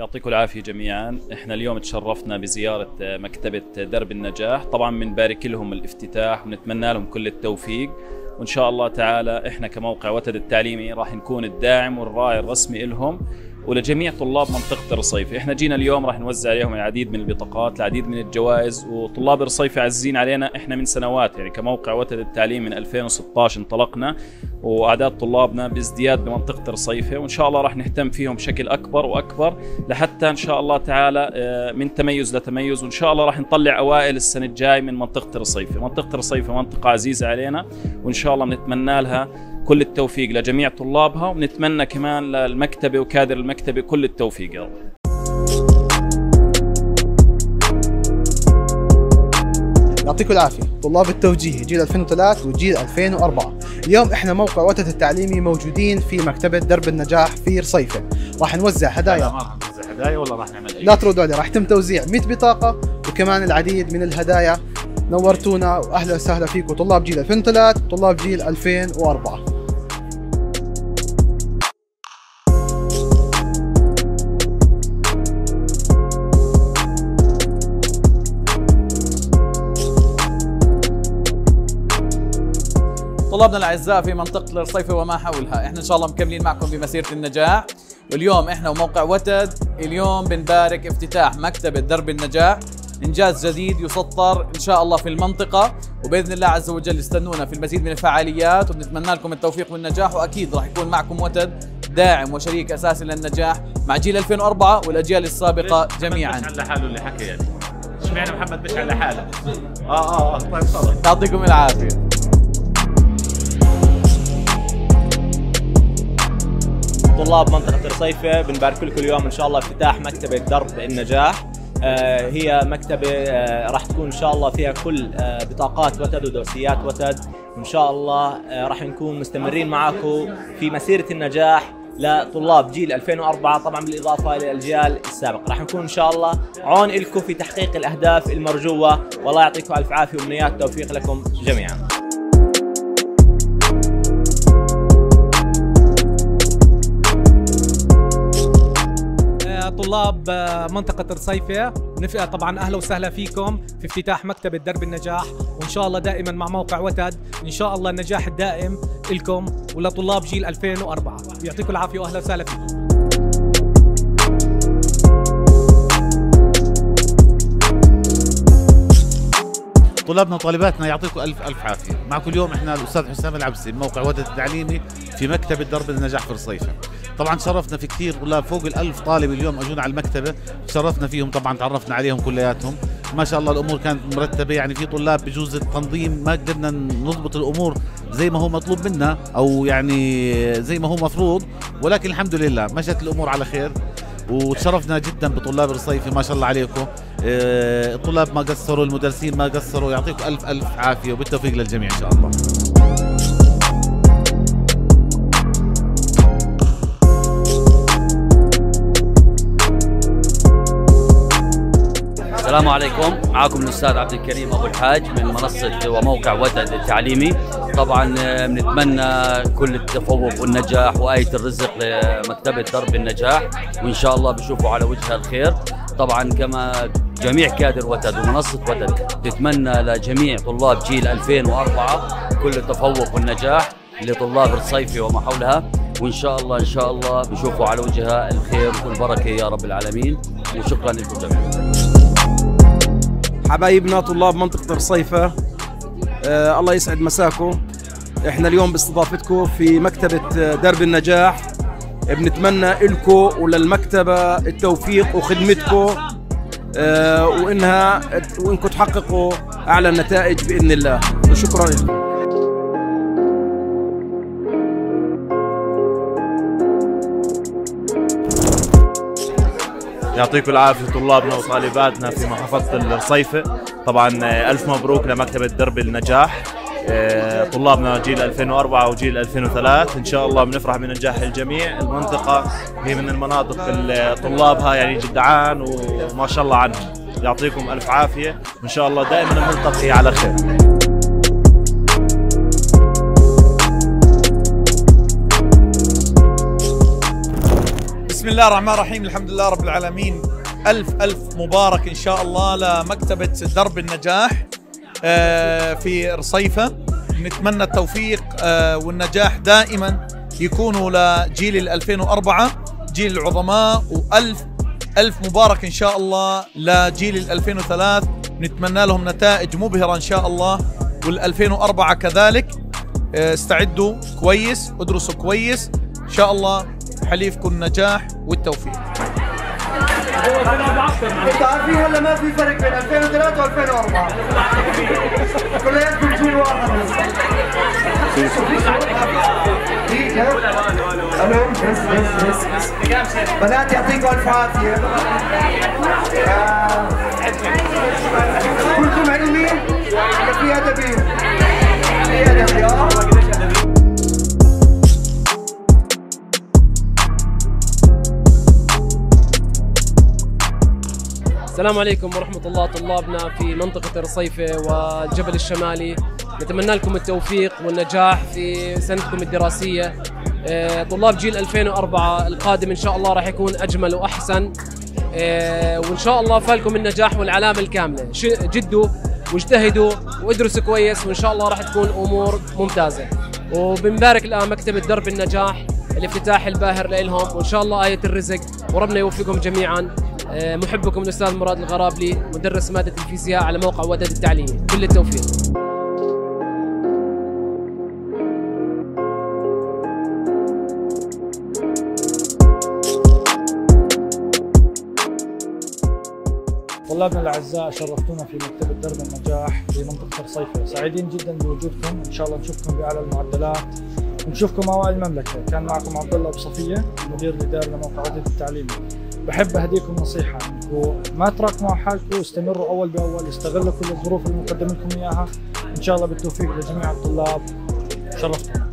يعطيكم العافية جميعا. احنا اليوم تشرفنا بزيارة مكتبة درب النجاح، طبعا بنبارك لهم الافتتاح ونتمنى لهم كل التوفيق، وان شاء الله تعالى احنا كموقع وتد التعليمي راح نكون الداعم والراعي الرسمي لهم ولجميع طلاب منطقة الرصيفة. احنا جينا اليوم راح نوزع عليهم العديد من البطاقات، العديد من الجوائز، وطلاب الرصيفة عزيزين علينا احنا من سنوات، يعني كموقع وتد التعليم من 2016 انطلقنا، واعداد طلابنا بازدياد بمنطقة الرصيفة، وان شاء الله راح نهتم فيهم بشكل اكبر واكبر لحتى ان شاء الله تعالى من تميز لتميز، وان شاء الله راح نطلع اوائل السنة الجاي من منطقة الرصيفة. منطقة الرصيفة منطقة عزيزة علينا، وان شاء الله بنتمنى لها كل التوفيق لجميع طلابها، ونتمنى كمان للمكتبة وكادر المكتبة كل التوفيق يا رب. يعطيكم العافية طلاب التوجيهي جيل 2003 وجيل 2004. اليوم احنا موقع وتد التعليمي موجودين في مكتبة درب النجاح في رصيفة. راح نوزع هدايا. ما راح نوزع هدايا ولا راح نعمل لا تردوا علي، راح يتم توزيع 100 بطاقة وكمان العديد من الهدايا. نورتونا واهلا وسهلا فيكم طلاب جيل 2003 وطلاب جيل 2004. طلابنا الاعزاء في منطقه الرصيفه وما حولها، احنا ان شاء الله مكملين معكم بمسيره النجاح، واليوم احنا وموقع وتد اليوم بنبارك افتتاح مكتبه درب النجاح، انجاز جديد يسطر ان شاء الله في المنطقه، وباذن الله عز وجل استنونا في المزيد من الفعاليات، وبنتمنى لكم التوفيق والنجاح، واكيد راح يكون معكم وتد داعم وشريك اساسي للنجاح مع جيل 2004 والاجيال السابقه جميعا. مش على حاله اللي حكى يعني، اشمعنى محمد مش على حاله؟ طيب تفضل. يعطيكم العافيه. طلاب منطقة الرصيفة بنبارك لكم اليوم إن شاء الله افتتاح مكتبة درب النجاح. هي مكتبة راح تكون إن شاء الله فيها كل بطاقات وتد ودوسيات وتد، وإن شاء الله راح نكون مستمرين معكم في مسيرة النجاح لطلاب جيل 2004 طبعا بالإضافة للأجيال السابقة. راح نكون إن شاء الله عون لكم في تحقيق الأهداف المرجوة، والله يعطيكم ألف عافية وأمنيات توفيق لكم جميعا. طلاب منطقة الرصيفة طبعا أهلا وسهلا فيكم في افتتاح مكتبة درب النجاح، وإن شاء الله دائما مع موقع وتد إن شاء الله النجاح الدائم لكم ولطلاب جيل 2004. يعطيكم العافية وأهلا وسهلا فيكم. طلابنا وطالباتنا يعطيكم ألف عافية. معكم اليوم احنا الأستاذ حسام العبسي موقع وتد التعليمي في مكتبة درب النجاح في رصيفة. طبعا شرفنا في كثير طلاب، فوق ال1000 طالب اليوم اجونا على المكتبة، شرفنا فيهم طبعا، تعرفنا عليهم كلياتهم، ما شاء الله الأمور كانت مرتبة. يعني في طلاب بجوز التنظيم ما قدرنا نضبط الأمور زي ما هو مطلوب منا أو يعني زي ما هو مفروض، ولكن الحمد لله مشت الأمور على خير، وتشرفنا جدا بطلاب الرصيفة ما شاء الله عليكم. الطلاب ما قصروا، المدرسين ما قصروا، يعطيكم ألف عافية وبالتوفيق للجميع إن شاء الله. السلام عليكم، معكم الأستاذ عبد الكريم أبو الحاج من منصة وموقع وتد التعليمي. طبعا بنتمنى كل التفوق والنجاح وآية الرزق لمكتبة درب النجاح، وإن شاء الله بشوفوا على وجهها الخير. طبعا كما جميع كادر وتد ومنصة وتد تتمنى لجميع طلاب جيل 2004 كل التفوق والنجاح لطلاب الرصيفة وما حولها، وإن شاء الله بشوفوا على وجهها الخير والبركة يا رب العالمين، وشكرا لكم جميعا. حبايبنا طلاب منطقة الرصيفة، الله يسعد مساكم. احنا اليوم باستضافتكم في مكتبة درب النجاح، بنتمنى لكم وللمكتبة التوفيق وخدمتكم، وانكم تحققوا اعلى النتائج باذن الله، وشكرا لكم. يعطيكم العافية طلابنا وطالباتنا في محافظة الرصيفة. طبعا ألف مبروك لمكتبة درب النجاح. طلابنا جيل 2004 وجيل 2003 إن شاء الله بنفرح بنجاح الجميع. المنطقة هي من المناطق اللي طلابها يعني جدعان وما شاء الله عنهم. يعطيكم ألف عافية وإن شاء الله دائما نلتقي على خير. بسم بسم الله الرحمن الرحيم، الحمد لله رب العالمين. ألف مبارك إن شاء الله لمكتبة درب النجاح في رصيفة. نتمنى التوفيق والنجاح دائما يكونوا لجيل 2004 جيل العظماء، ألف مبارك إن شاء الله لجيل 2003. نتمنى لهم نتائج مبهرة إن شاء الله، وال2004 كذلك. استعدوا كويس، ادرسوا كويس إن شاء الله، حليفكم النجاح والتوفيق. انتوا عارفين هلا ما في فرق بين 2003 و2004، كلياتكم جيل واحد. الو بس بنات يعطيكم الف عافيه. كلكم علمين ولا في ادبي؟ في ادبي. السلام عليكم ورحمة الله. طلابنا في منطقة رصيفة والجبل الشمالي، نتمنى لكم التوفيق والنجاح في سنتكم الدراسية. طلاب جيل 2004 القادم إن شاء الله راح يكون أجمل وأحسن، وإن شاء الله فالكم النجاح والعلامة الكاملة. جدوا واجتهدوا وادرسوا كويس، وإن شاء الله راح تكون أمور ممتازة. وبنبارك الآن مكتبة درب النجاح الافتتاح الباهر لهم، وإن شاء الله آية الرزق وربنا يوفقكم جميعا. محبكم الأستاذ مراد الغرابلي، مدرس مادة الفيزياء على موقع ودد التعليمي. كل التوفيق. طلابنا الأعزاء، شرفتونا في مكتبة درب النجاح في منطقة رصيفة. سعيدين جدا بوجودكم، إن شاء الله نشوفكم بأعلى المعدلات ونشوفكم أوائل المملكة. كان معكم عبد الله أبو صفية، مدير الإدارة لموقع ودد التعليمي. بحب أهديكم نصيحة، إنكم ما تراكموا حاجتكم، استمروا أول بأول، استغلوا كل الظروف اللي مقدم لكم إياها. إن شاء الله بالتوفيق لجميع الطلاب. شرفتم.